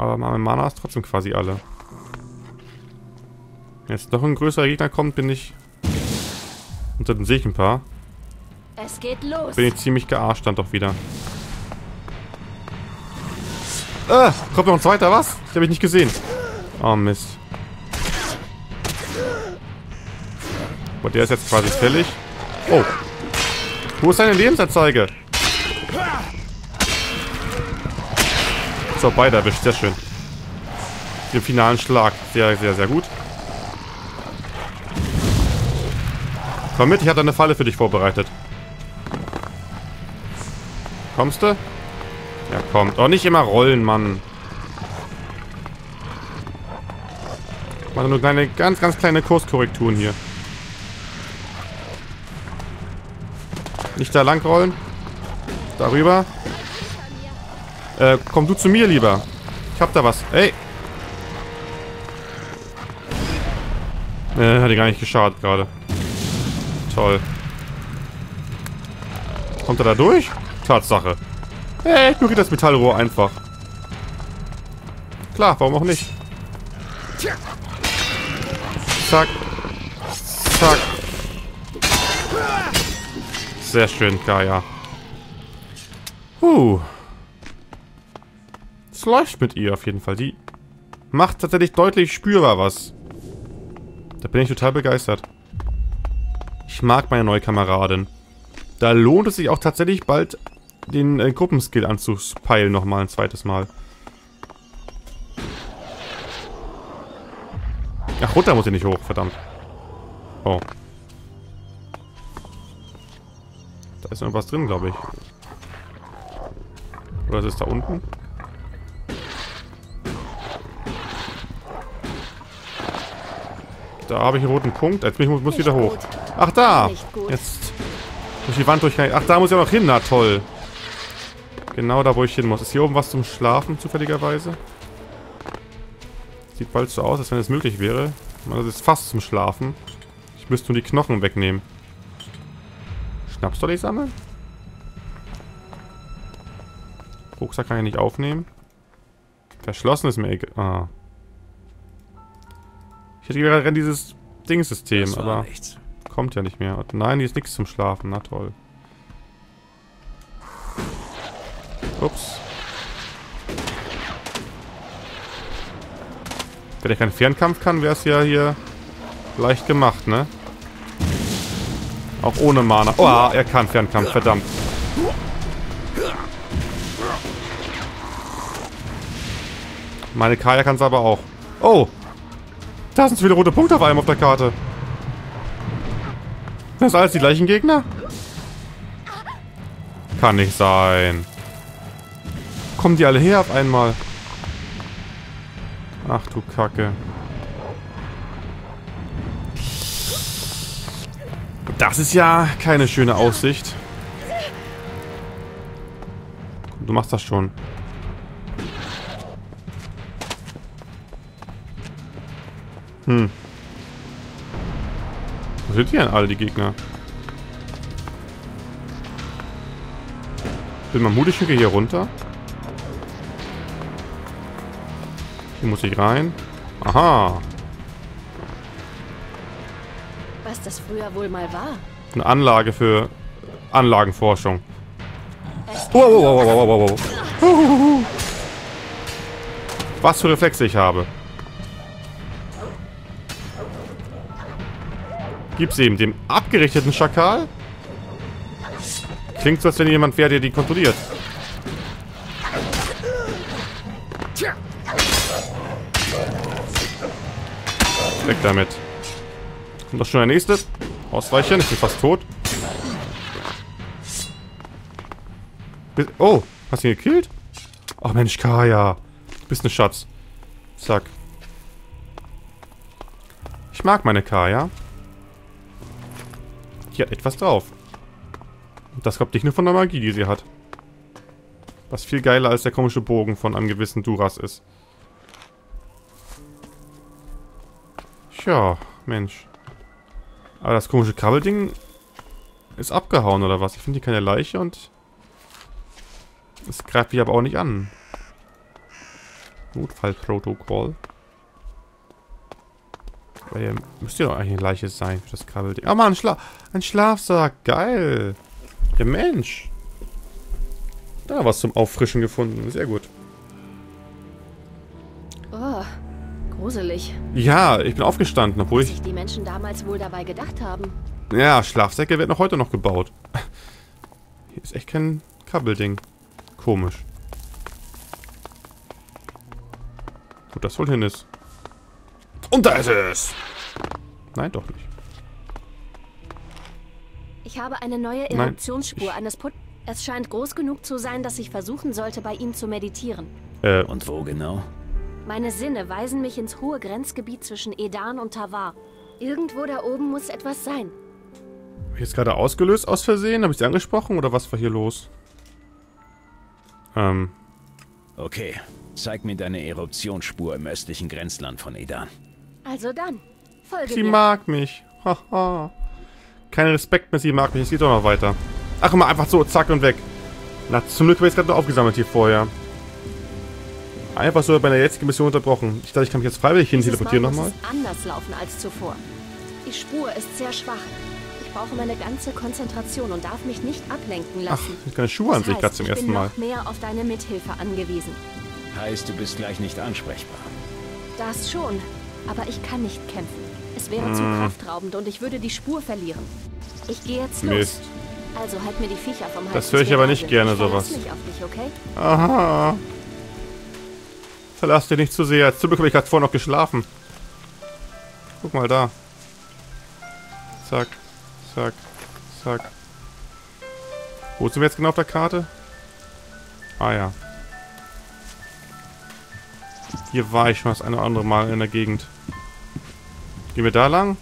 Aber meine Mana ist trotzdem quasi alle. Wenn jetzt noch ein größerer Gegner kommt, bin ich... Und dann sehe ich ein paar. Es geht los. Bin ich ziemlich gearscht dann doch wieder. Kommt noch ein zweiter, was? Ich habe ich nicht gesehen. Oh Mist. Und der ist jetzt quasi fällig. Oh. Wo ist seine Lebensanzeige? So, beide erwischt. Sehr schön. Den finalen Schlag. Sehr, sehr, sehr gut. Komm mit, ich habe da eine Falle für dich vorbereitet. Kommst du? Ja, kommt. Oh, nicht immer rollen, Mann. Ich mache nur kleine, ganz, ganz kleine Kurskorrekturen hier. Nicht da lang rollen. Darüber. Komm du zu mir lieber. Ich hab da was. Ey. Hat dir gar nicht geschadet gerade. Toll. Kommt er da durch? Tatsache. Hey, ignoriert das Metallrohr einfach. Klar, warum auch nicht? Zack. Zack. Sehr schön, Kaya. Es läuft mit ihr auf jeden Fall. Die macht tatsächlich deutlich spürbar was. Da bin ich total begeistert. Ich mag meine neue Kameradin. Da lohnt es sich auch tatsächlich bald, den Gruppenskill anzupeilen nochmal ein zweites Mal. Ach, runter muss ich nicht hoch, verdammt. Oh. Da ist irgendwas drin, glaube ich. Oder ist es da unten? Da habe ich einen roten Punkt. Jetzt muss ich wieder hoch. Ach, da! Jetzt durch die Wand durch. Ach, da muss ich auch noch hin. Na, toll. Genau da, wo ich hin muss. Ist hier oben was zum Schlafen, zufälligerweise? Sieht bald so aus, als wenn es möglich wäre. Das ist fast zum Schlafen. Ich müsste nur die Knochen wegnehmen. Schnapsdolly sammeln? Rucksack kann ich nicht aufnehmen. Verschlossen ist mir egal. Ah. Ich hätte gerade dieses Dingssystem, aber nichts. Kommt ja nicht mehr. Und nein, hier ist nichts zum Schlafen. Na toll. Ups. Wenn ich keinen Fernkampf kann, wäre es ja hier leicht gemacht, ne? Auch ohne Mana. Oh, er kann Fernkampf, verdammt. Meine Kaya kann es aber auch. Oh! Da sind so viele rote Punkte auf einem auf der Karte. Das sind alles die gleichen Gegner? Kann nicht sein. Kommen die alle her auf einmal? Ach du Kacke. Das ist ja keine schöne Aussicht. Du machst das schon. Wo sind die denn alle, die Gegner? Bin mal mutig, schicke hier runter. Hier muss ich rein. Aha. Was das früher wohl mal war. Eine Anlage für Anlagenforschung. Wow. Was für Reflexe ich habe. Gib's eben dem abgerichteten Schakal. Klingt so, als wenn jemand wäre, der die kontrolliert. Weg damit. Kommt doch schon der nächste. Ausweichen, ich bin fast tot. Oh, hast du ihn gekillt? Ach Mensch, Kaya. Du bist ein Schatz. Zack. Ich mag meine Kaya. Die hat etwas drauf. Und das kommt nicht nur von der Magie, die sie hat. Was viel geiler als der komische Bogen von einem gewissen Duras ist. Tja, Mensch. Aber das komische Krabbelding ist abgehauen, oder was? Ich finde hier keine Leiche und es greift mich aber auch nicht an. Notfallprotokoll. Weil hier müsste ja doch eigentlich eine Leiche sein für das Kabel. Ah, Mann, ein Schlafsack. Geil. Ja, Mensch. Da was zum Auffrischen gefunden. Sehr gut. Oh, gruselig. Ja, ich bin aufgestanden, obwohl Was ich... sich die Menschen damals wohl dabei gedacht haben. Ja, Schlafsäcke werden auch heute noch gebaut. Hier ist echt kein Kabbelding. Komisch. Wo das wohl hin ist. Und da ist es! Nein, doch nicht. Ich habe eine neue Eruptionsspur eines Put... Es scheint groß genug zu sein, dass ich versuchen sollte, bei ihm zu meditieren. Und wo genau? Meine Sinne weisen mich ins hohe Grenzgebiet zwischen Edan und Tavar. Irgendwo da oben muss etwas sein. Habe ich jetzt gerade ausgelöst aus Versehen? Habe ich sie angesprochen oder was war hier los? Okay, zeig mir deine Eruptionsspur im östlichen Grenzland von Edan. Also dann, folge Sie mir. mag mich. Haha. Kein Respekt mehr, sie mag mich. Es geht doch noch weiter. Ach, mal einfach so, zack und weg. Na, zum Glück habe ich es gerade noch aufgesammelt hier vorher. Einfach so bei der jetzigen Mission unterbrochen. Ich dachte, ich kann mich jetzt freiwillig hin teleportieren nochmal. Muss es anders laufen als zuvor. Die Spur ist sehr schwach. Ich brauche meine ganze Konzentration und darf mich nicht ablenken Ach, lassen. ich habe keine Schuhe an sich gerade zum ersten Mal. Ich bin noch mehr auf deine Mithilfe angewiesen. Heißt, du bist gleich nicht ansprechbar. Das schon, aber ich kann nicht kämpfen. Es wäre zu kraftraubend und ich würde die Spur verlieren. Ich gehe jetzt los. Mist. Also halt mir die Viecher vom Hals. Das höre ich aber nicht gerne, sowas. Ich verlass mich auf dich, okay? Aha. Verlass dich nicht zu sehr. Zum Glück habe ich gerade vorher noch geschlafen. Guck mal da. Zack, zack, zack. Wo sind wir jetzt genau auf der Karte? Ah ja. Hier war ich schon das eine oder andere Mal in der Gegend. Gehen wir da lang?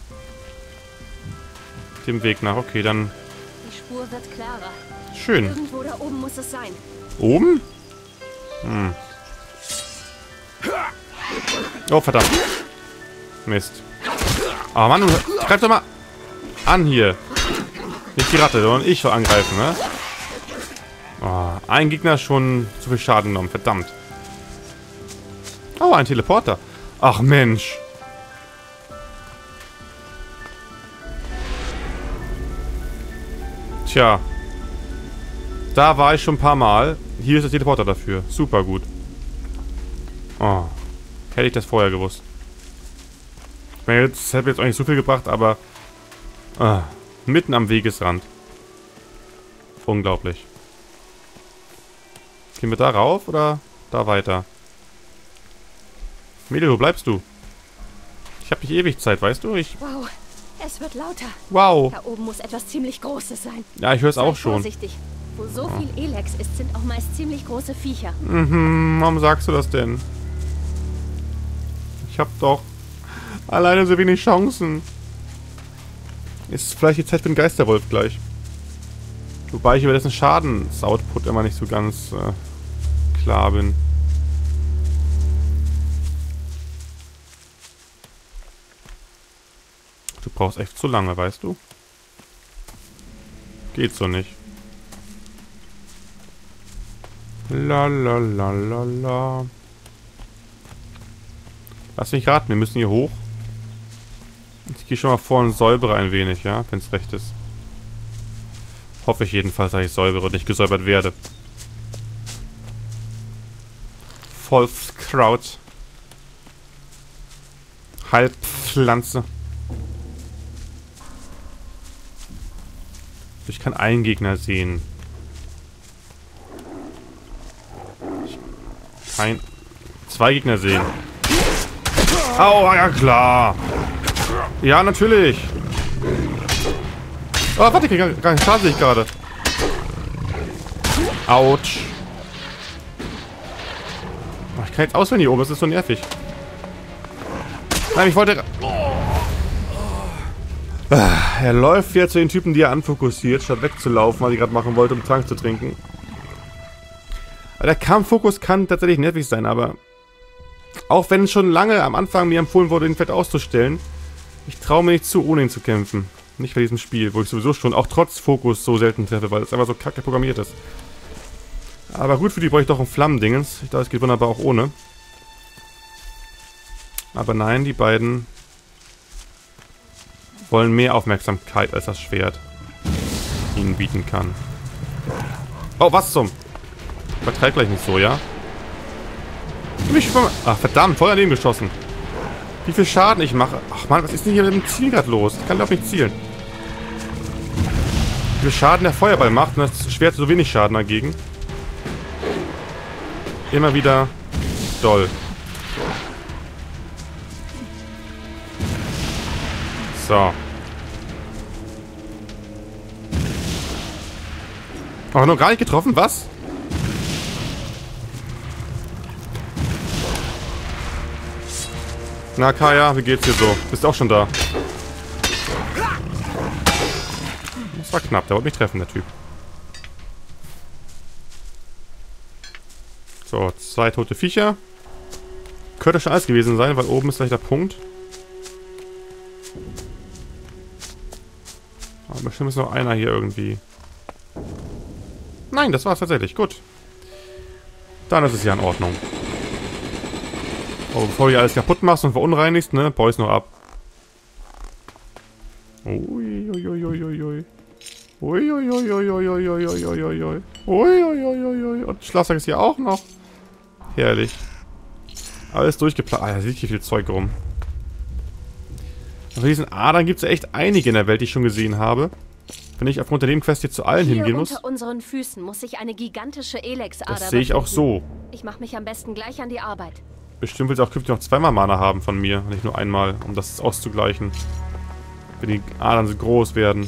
Dem Weg nach. Okay, dann... Die Spur wird klarer. Schön. Irgendwo da oben muss es sein. Oben? Hm. Oh, verdammt. Mist. Oh Mann, greif doch mal an hier. Nicht die Ratte, sondern ich soll angreifen, ne? Oh, ein Gegner schon zu viel Schaden genommen, verdammt. Oh, ein Teleporter. Ach Mensch. Tja. Da war ich schon ein paar Mal. Hier ist der Teleporter dafür. Super gut. Oh. Hätte ich das vorher gewusst. Ich meine, das hätte jetzt auch nicht so viel gebracht, aber... mitten am Wegesrand. Unglaublich. Gehen wir da rauf oder da weiter? Mädel, wo bleibst du? Ich habe nicht ewig Zeit, weißt du? Wow, es wird lauter. Wow. Da oben muss etwas ziemlich Großes sein. Ja, ich höre es auch Sei schon. vorsichtig. Wo so viel Elex ist, sind auch meist ziemlich große Viecher. Warum sagst du das denn? Ich habe doch alleine so wenig Chancen. Ist vielleicht die Zeit für den Geisterwolf gleich. Wobei ich über dessen Schadensoutput immer nicht so ganz klar bin. Du brauchst echt zu lange, weißt du? Geht so nicht. La la la la la. Lass mich raten, wir müssen hier hoch. Ich gehe schon mal vor und säubere ein wenig, ja, wenn es recht ist. Hoffe ich jedenfalls, dass ich säubere und nicht gesäubert werde. Wolfskraut. Heilpflanze. Ich kann einen Gegner sehen. Ich kann zwei Gegner sehen. Au, ja klar. Ja, natürlich. Oh, warte, ich krieg gar keinen Schaden, sehe ich gerade. Autsch. Oh, ich kann jetzt auswählen hier oben, das ist so nervig. Nein, ich wollte... Er läuft wieder zu den Typen, die er anfokussiert, statt wegzulaufen, was ich gerade machen wollte, um Trank zu trinken. Der Kampffokus kann tatsächlich nervig sein, aber... Auch wenn schon lange am Anfang mir empfohlen wurde, ihn fett auszustellen, ich traue mir nicht zu, ohne ihn zu kämpfen. Nicht bei diesem Spiel, wo ich sowieso schon auch trotz Fokus so selten treffe, weil es einfach so kacke programmiert ist. Aber gut, für die brauche ich doch ein Flammendingens. Ich glaube, es geht wunderbar auch ohne. Aber nein, die beiden wollen mehr Aufmerksamkeit, als das Schwert ihnen bieten kann. Oh, was zum? Vertreib gleich nicht so, ja? Ach, verdammt, voll daneben geschossen. Wie viel Schaden ich mache. Ach man, was ist denn hier mit dem Ziel gerade los? Ich kann doch nicht zielen. Wie viel Schaden der Feuerball macht und das Schwert so wenig Schaden dagegen. Immer wieder doll. So. Aber noch gar nicht getroffen, was? Na, Kaya, wie geht's dir so? Bist auch schon da? Das war knapp, der wollte mich treffen, der Typ. So, 2 tote Viecher. Könnte schon alles gewesen sein, weil oben ist gleich der Punkt. Aber bestimmt ist noch einer hier irgendwie. Nein, das war's tatsächlich. Gut. Dann ist es ja in Ordnung. Oh, bevor du hier alles kaputt machst und verunreinigst, ne? Bau es noch ab. Uiuiuiuiui. Uiuiuiuiuiuiuiui. Uiuiuiui. Und Schlafsack ist hier auch noch. Herrlich. Alles durchgeplant. Ah, da sieht hier viel Zeug rum. Von diesen Adern gibt es echt einige in der Welt, die ich schon gesehen habe. Wenn ich aufgrund der Nebenquest hier zu allen hingehen muss. Unter unseren Füßen muss sich eine gigantische Elex-Ader Das sehe ich auch so. Ich mache mich am besten gleich an die Arbeit. Bestimmt will sie auch künftig noch zweimal Mana haben von mir, nicht nur einmal, um das auszugleichen. Wenn die Adern so groß werden.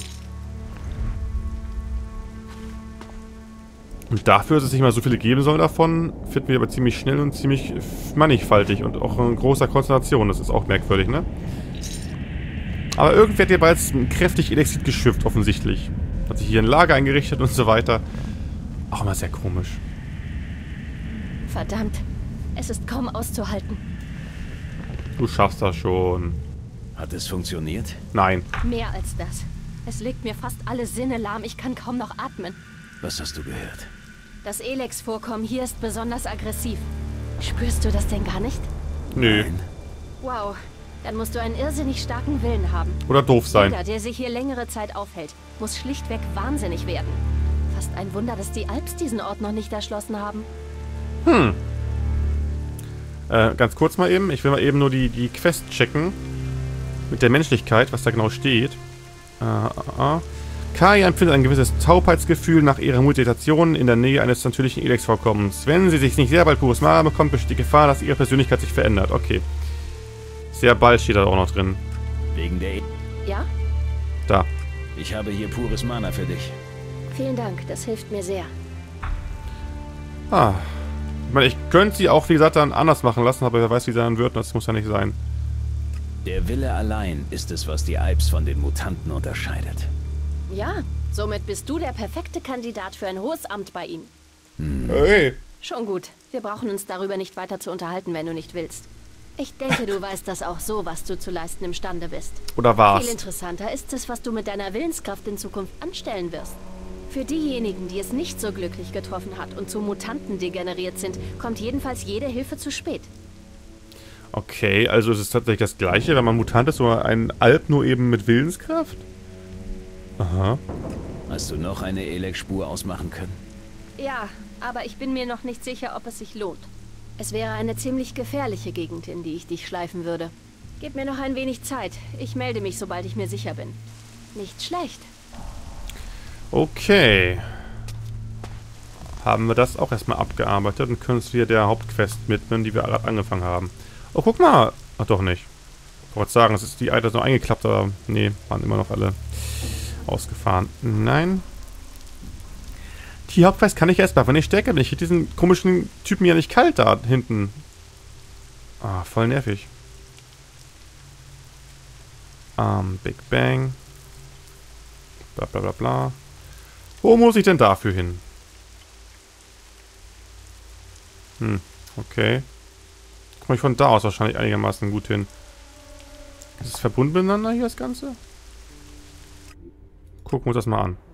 Und dafür, dass es nicht mal so viele geben soll davon, finden wir aber ziemlich schnell und ziemlich mannigfaltig und auch in großer Konzentration. Das ist auch merkwürdig, ne? Aber irgendwer hat hier bereits kräftig Elexit geschifft, offensichtlich. Hat sich hier ein Lager eingerichtet und so weiter. Auch immer sehr komisch. Verdammt. Es ist kaum auszuhalten. Du schaffst das schon. Hat es funktioniert? Nein. Mehr als das. Es legt mir fast alle Sinne lahm. Ich kann kaum noch atmen. Was hast du gehört? Das Elex-Vorkommen hier ist besonders aggressiv. Spürst du das denn gar nicht? Nö. Nein. Wow. Dann musst du einen irrsinnig starken Willen haben. Oder doof sein. Jeder, der sich hier längere Zeit aufhält, muss schlichtweg wahnsinnig werden. Fast ein Wunder, dass die Alps diesen Ort noch nicht erschlossen haben. Ganz kurz mal eben. Ich will mal eben nur die Quest checken. Mit der Menschlichkeit, was da genau steht. Kaya empfindet ein gewisses Taubheitsgefühl nach ihrer Mutation in der Nähe eines natürlichen Elex-Vorkommens. Wenn sie sich nicht sehr bald pures Mana bekommt, besteht die Gefahr, dass ihre Persönlichkeit sich verändert. Okay. Sehr bald steht da auch noch drin. Wegen der... Ja? Da. Ich habe hier pures Mana für dich. Vielen Dank, das hilft mir sehr. Ah. Ich meine, ich könnte sie auch, wie gesagt, dann anders machen lassen, aber wer weiß, wie sie dann wird. Das muss ja nicht sein. Der Wille allein ist es, was die Alps von den Mutanten unterscheidet. Ja, somit bist du der perfekte Kandidat für ein hohes Amt bei ihnen. Hey. Schon gut. Wir brauchen uns darüber nicht weiter zu unterhalten, wenn du nicht willst. Ich denke, du weißt das auch so, was du zu leisten imstande bist. Oder war's? Viel interessanter ist es, was du mit deiner Willenskraft in Zukunft anstellen wirst. Für diejenigen, die es nicht so glücklich getroffen hat und zu Mutanten degeneriert sind, kommt jedenfalls jede Hilfe zu spät. Okay, also es ist tatsächlich das Gleiche, wenn man Mutant ist, oder ein Alp nur eben mit Willenskraft? Aha. Hast du noch eine Elex-Spur ausmachen können? Ja, aber ich bin mir noch nicht sicher, ob es sich lohnt. Es wäre eine ziemlich gefährliche Gegend, in die ich dich schleifen würde. Gib mir noch ein wenig Zeit. Ich melde mich, sobald ich mir sicher bin. Nicht schlecht. Okay. Haben wir das auch erstmal abgearbeitet und können uns wieder der Hauptquest widmen, die wir gerade angefangen haben. Oh, guck mal. Ach, doch nicht. Ich wollte sagen, es ist die Items noch eingeklappt, aber nee, waren immer noch alle ausgefahren. Nein. Die Hauptquest kann ich erst mal, wenn ich stärker bin. Ich hätte diesen komischen Typen ja nicht kalt da hinten. Ah, voll nervig. Big Bang. Bla bla bla bla. Wo muss ich denn dafür hin? Okay. Komme ich von da aus wahrscheinlich einigermaßen gut hin. Ist es verbunden miteinander hier, das Ganze? Gucken wir uns das mal an.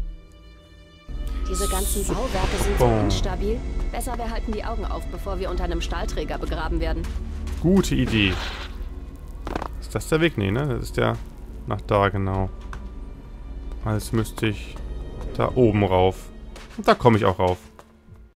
Diese ganzen Bauwerke sind so instabil. Besser wir halten die Augen auf, bevor wir unter einem Stahlträger begraben werden. gute Idee. Ist das der Weg? Nee, ne? Das ist der nach da, genau. Also müsste ich da oben rauf. Und da komme ich auch rauf.